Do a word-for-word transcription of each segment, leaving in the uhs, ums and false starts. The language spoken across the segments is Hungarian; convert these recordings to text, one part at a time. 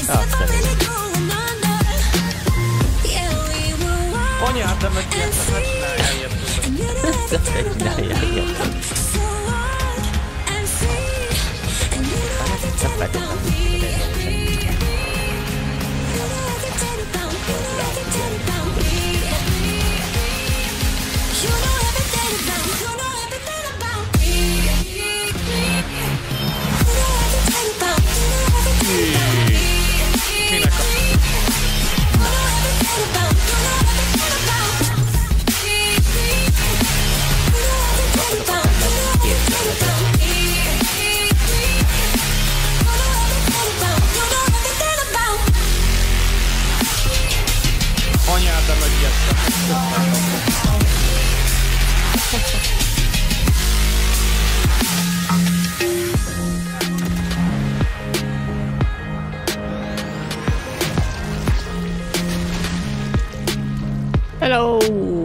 Anyád, de meg ilyet, ne csinálja ilyet. Ne csinálja ilyet. Nem feltétlenül. Minek a... Anyád, de meg ilyet. Hello!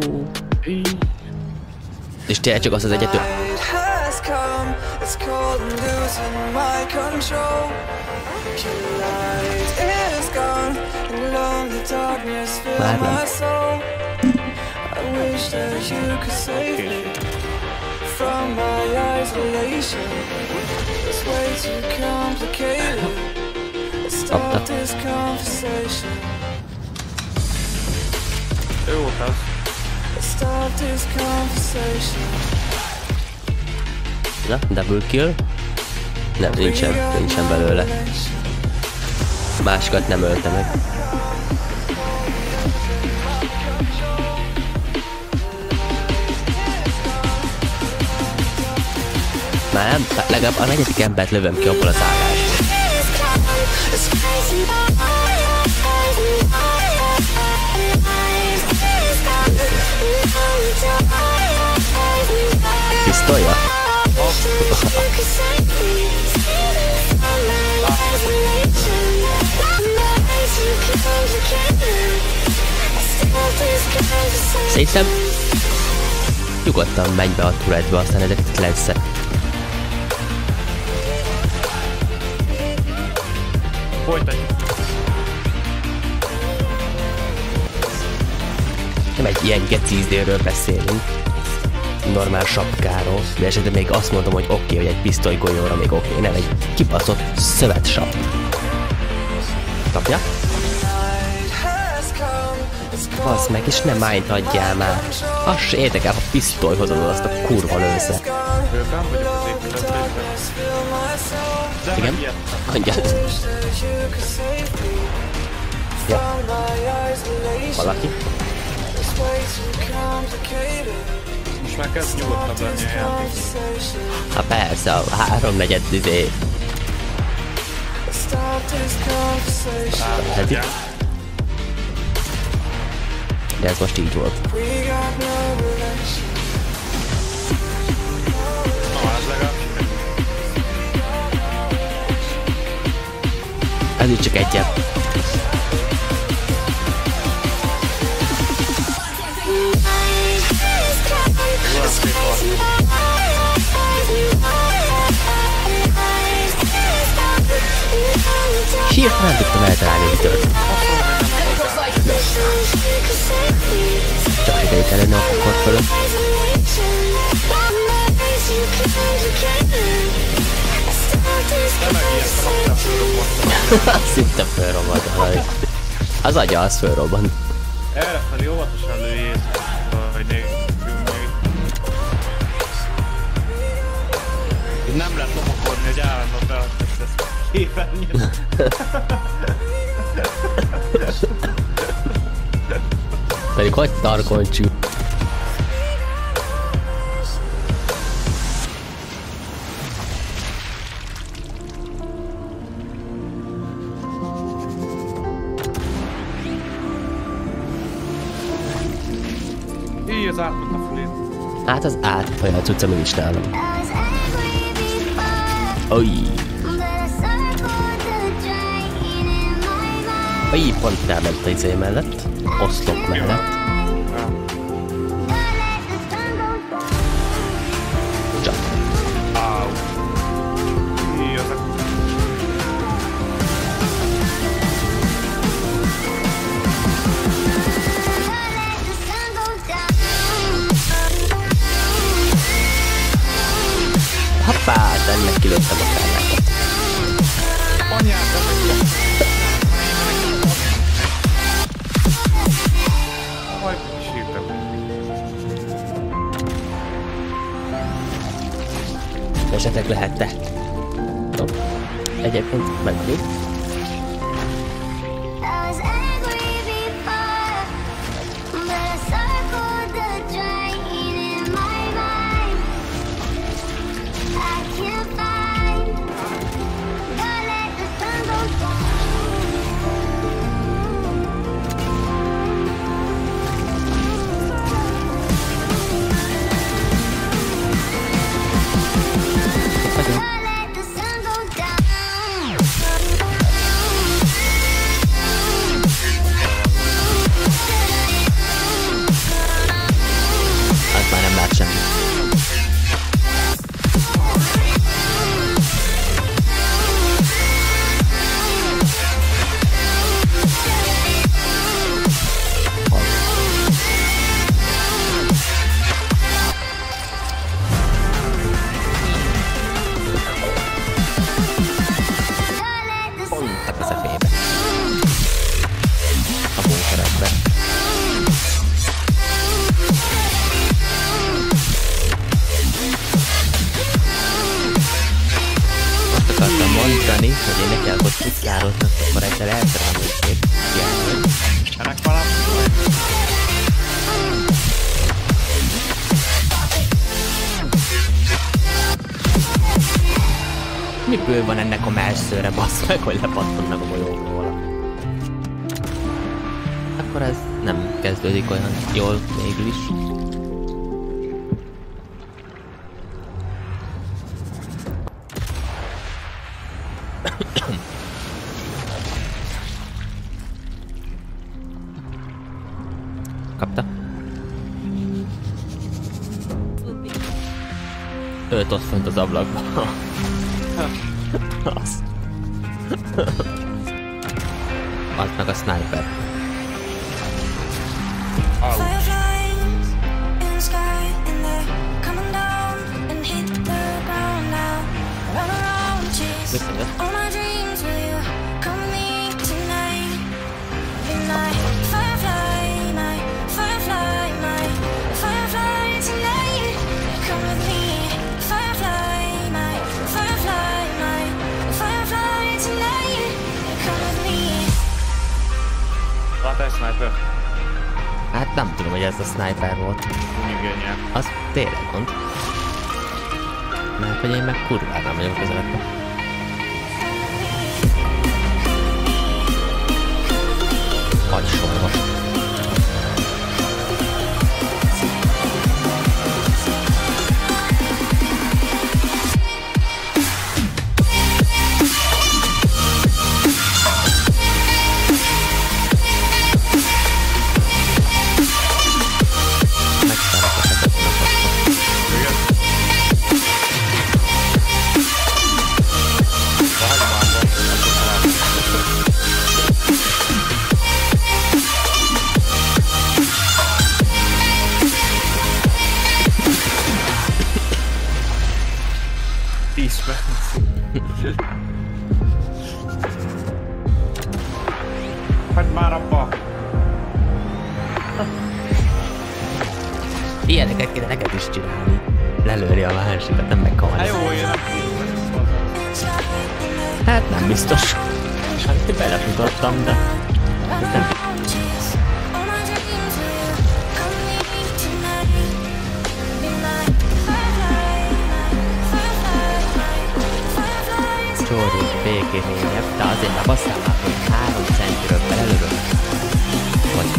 És tényleg csak az az egyető. Már nem. Kapta. Ő volt az. Na, double kill. Nem, nincsen, nincsen belőle. Másikat nem ölte meg. Már nem, legalább a negyedik embert lövöm ki abból az állásból. Pisztolja? Szerintem nyugodtan menj be a turretbe, aztán ezeket lesz. Folytatjuk. Nem egy ilyen gecizdéről beszélünk. Normál sapkáról, de esetleg még azt mondom, hogy oké, okay, hogy egy pisztolygolyóra még oké, okay, nem egy kibaszott szövetsap. Kapja? Bazd meg, és nem mind adjál már. Az se érdekel, ha pisztolyhoz adod azt a kurva lőszert. Főben vagyok az épületben. Igen? Angyal. Ja. Valaki? Most már kezd nyugodtabb lenni a játék. Hát persze, a háromnegyed izé. Á, de ez most így volt. Na, ez legalább. Ez így csak egyet. Hirtelen nem tudtam eltalálni, mi történt. Csak sikerült előni a pokor fölött. Szinte fölrobbant. Az agya, az fölrobbant. Errefelé óvatosan lőjét, hogy nekünk még. Itt nem lehet lopakodni, hogy állandóan beadsz ezt képernyőt. Pedig hogy tarkolcsú. Így az átment a fülén. Hát az át, olyan cucca mi is nálam. Ojj. Ojj, pont ráment a izé mellett. Oszlop mellett. Csak. Áú. Így az a... esetleg lehet-e? No. Egyébként megnéz. Mondani, hogy én neki akkor puszkároznak, akkor egyszer elterem, hogy szép kiállni. Ennek valami? Miből van ennek a mellszőre, bassz meg, hogy lepattannak a bolyókról? Akkor ez nem kezdődik olyan jól végül is. Kapta? Őt ott fönt az ablakban. Az. Az meg a sniper. Au. Viszont Láttál sniper? hát nem tudom, hogy ez a sniper volt. Igen, Az tényleg gond. Mert hogy én meg kurvára nem vagyok közeledben. Agysorvos. Hagyd már abba! Ilyeneket kéne neked is csinálni. Lelőri a másikat, nem meghalni. Hát jó, én nem tudom. Hát nem biztos. Hát belefutottam, de... nem. Csórjék békényebb, de azért már basszál már, hogy három centiről belelövök. Vagy...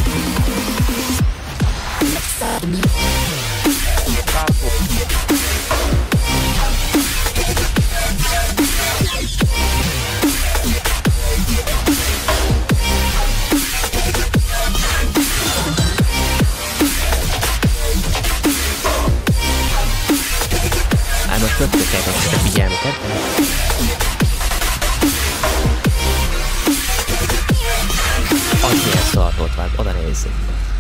Hát most rögtön kell kapcsolni a figyelmüket. Az milyen szartót vált, oda nézzük.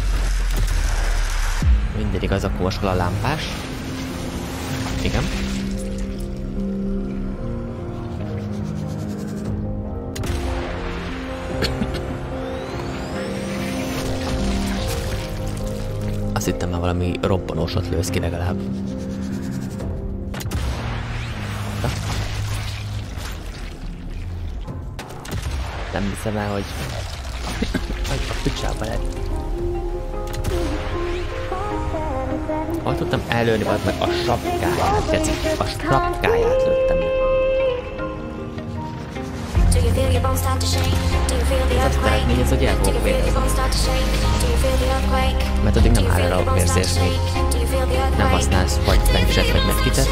Mindig igaz, akkor most hol a lámpás. Igen. Azt hittem már valami robbanósot lősz ki legalább. nem hiszem el, hogy hogy a picsába lett. Hogy tudtam előni, vagy meg a sapkáját, geci. A sapkáját lőttem. Ez a szeretnény, ez, hogy el fogok védezni. Mert addig nem áll el a vérzés még. Nem használsz vagy benchset, vagy medkitet.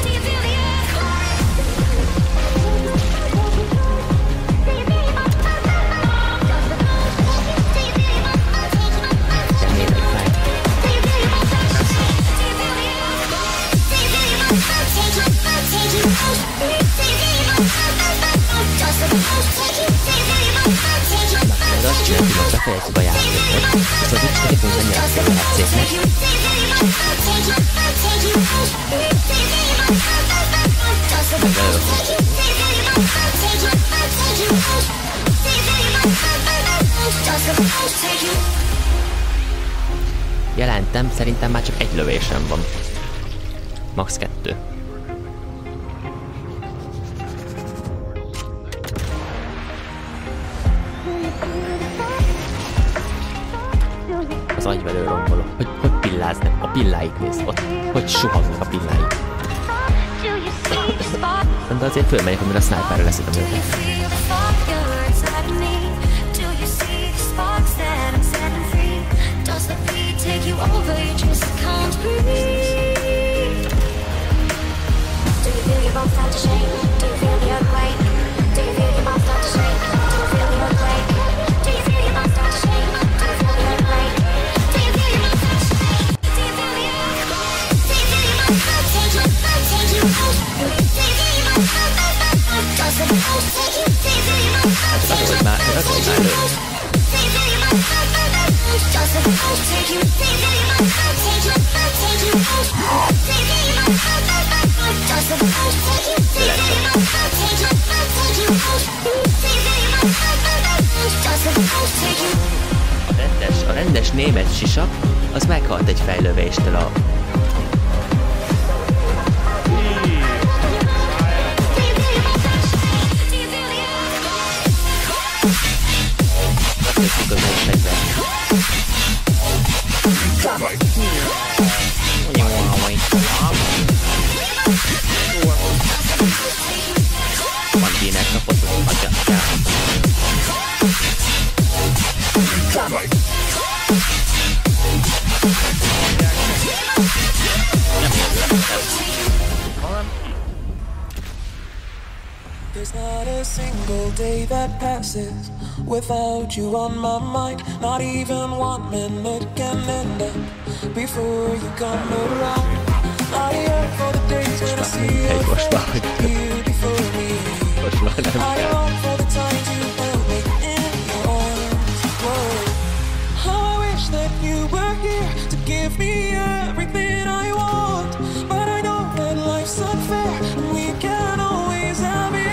Ez azt csinálja, hogy befejezzük a játékot, viszont úgy segítünk menni a széljátéknek. Jelentem, szerintem már csak egy lövésem van. Max kettő. Az agyvelő romboló. Hogy, hogy pilláznak? A pilláik nézd ott. Hogy suhagnak a pilláik. De azért fölmegyek, amire a sniperre leszedem őket. Hát az, hogy már, az, hogy már lőtt. A rendes, a rendes német sisak, az meghalt egy fejlövéstől a... Van kének kapott, hogy hagyjatjál. There's not a single day that passes without you on my mind. Not even one minute can end up before you come around. I yearn for the days when I see your face beautiful me. I long for the times you held me in your arms. Whoa. How I wish that you were here to give me everything I want. But I know that life's unfair and we can't always have it.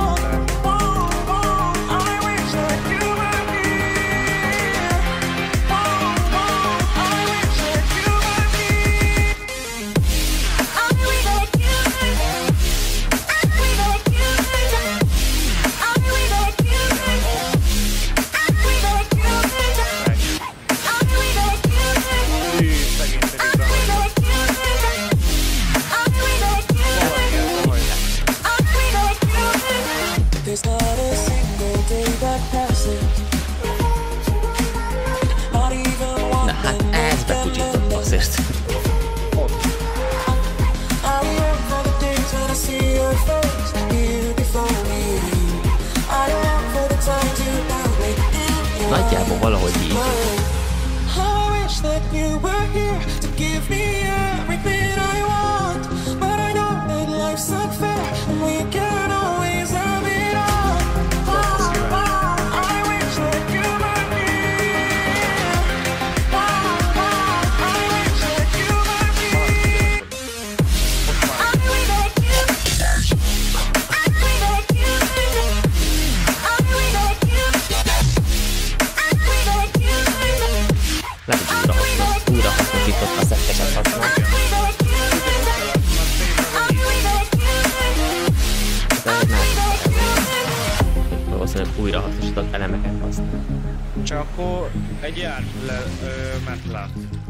Na hát ez bepucsított azért. Nagyjából valahogy így. Lehet, hogy újra hasznosított a szetteket használ. tudok elemeket használni. Csak akkor egy jár le, ö, metlát.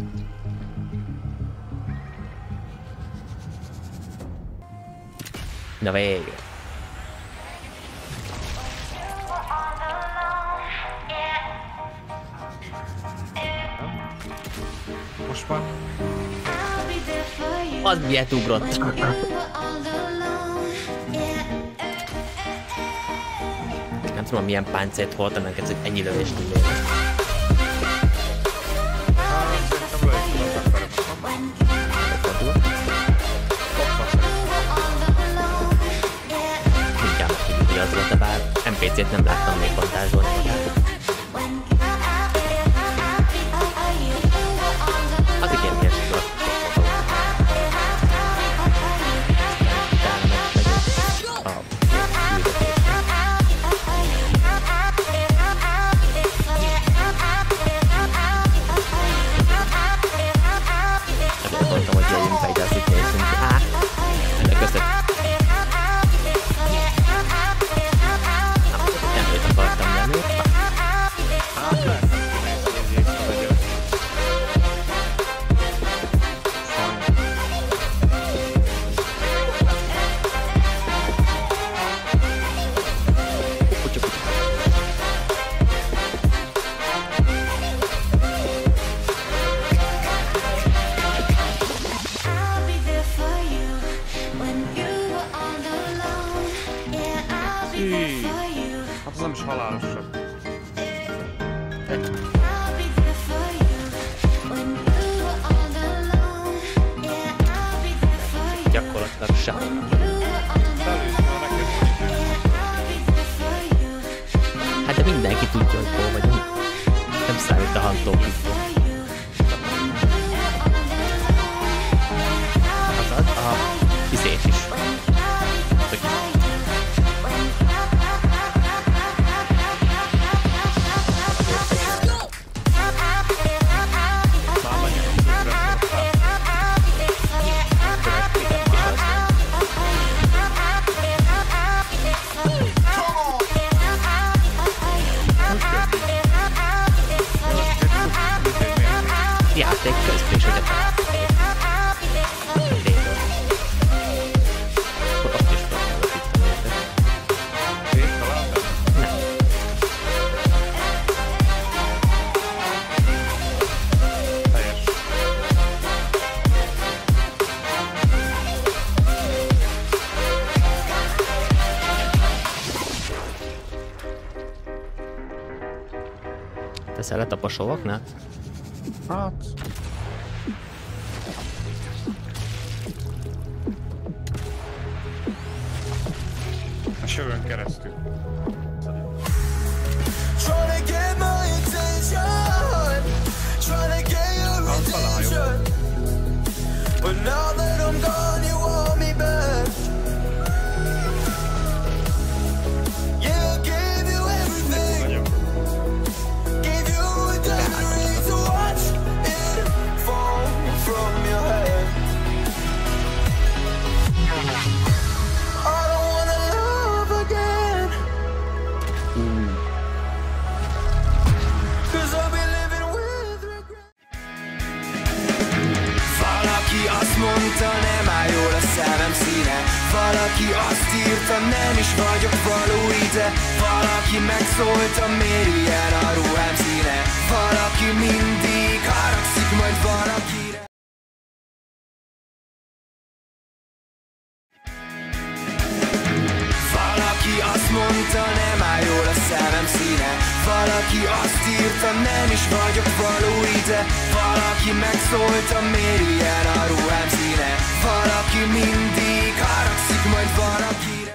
Na végül. Most már. Az miért ugrott? Nem tudom, milyen páncélt holtanak, ez ennyi lövést tudja. Mindjárt megkívül, hogy az volt, de bár en pé cét nem láttam még montázsolni. Az igen, miért tudod. Hát az nem is halálos sem. Gyakorlatilag sem. Hát de mindenki tudja, hogy hol vagyunk. Nem számít a hantókító. Az az a izés is. Játék közben is, hogy a akkor azt is próbálok itt a érte. Én találtam? Nem. Helyes. Teszel le taposóaknál? Hát... A sövön keresztül. Azt mondta, nem áll jól a szemem színe. Valaki azt írta, nem is vagyok való ide. Valaki megszólta, miért ilyen a ruhám színe. Valaki mindig haragszik majd valakire. Valaki azt mondta, nem áll jól a szemem színe. Valaki azt írta, nem is vagyok való ide. Valaki megszólta, miért ilyen a ruhám színe. Valaki mindig haragszik majd valakire.